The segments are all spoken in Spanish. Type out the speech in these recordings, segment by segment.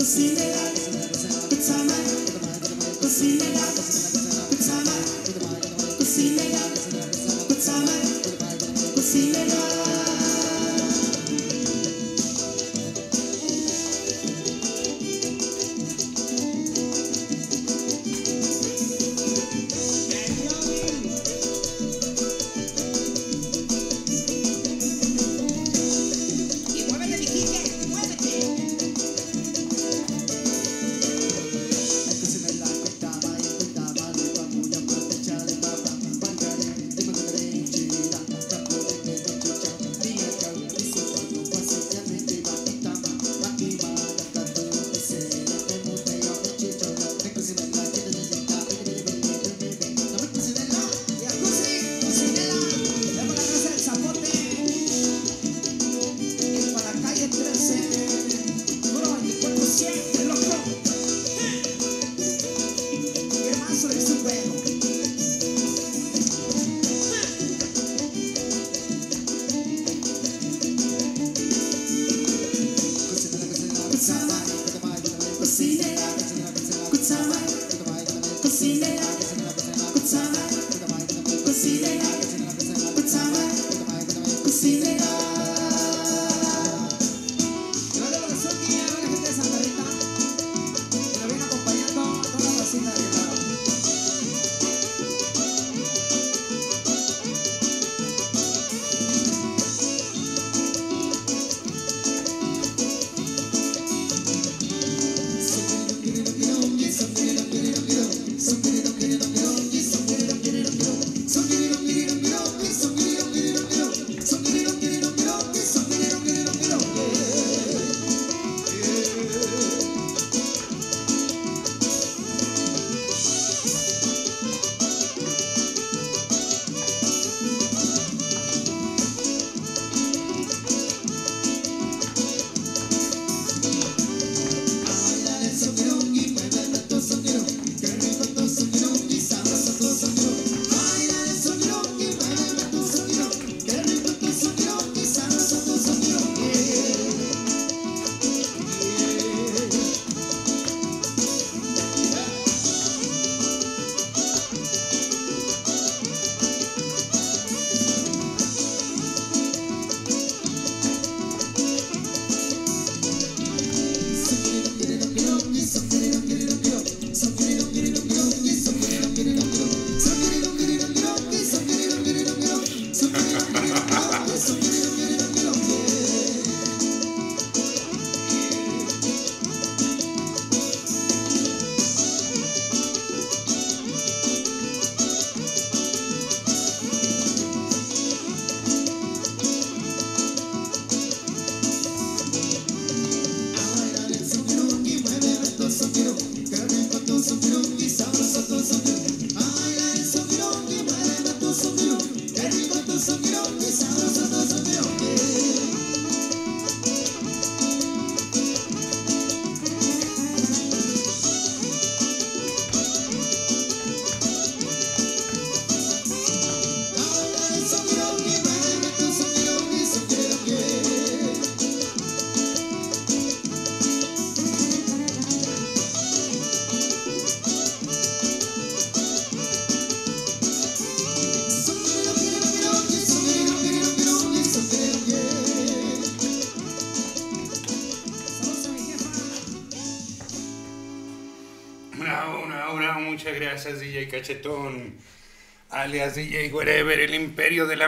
Muchas gracias, DJ Cachetón, alias DJ Wherever, el imperio de la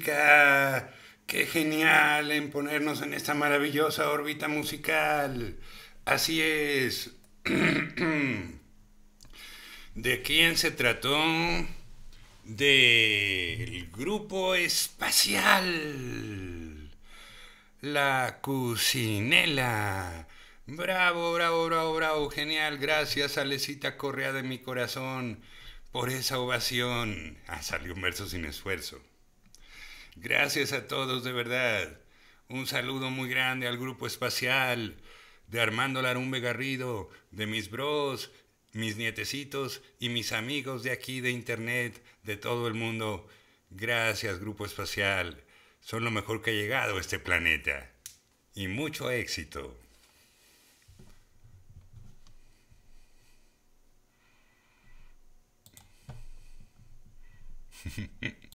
música. Qué genial en ponernos en esta maravillosa órbita musical. Así es. ¿De quién se trató? Del grupo espacial. La Cucinela. Bravo, bravo, bravo, bravo, genial. Gracias, Alecita Correa de mi corazón, por esa ovación. Salió un verso sin esfuerzo. Gracias a todos, de verdad. Un saludo muy grande al grupo espacial, de Armando Larumbe Garrido, de mis bros, mis nietecitos y mis amigos de aquí de internet, de todo el mundo. Gracias, grupo espacial. Son lo mejor que ha llegado a este planeta. Y mucho éxito.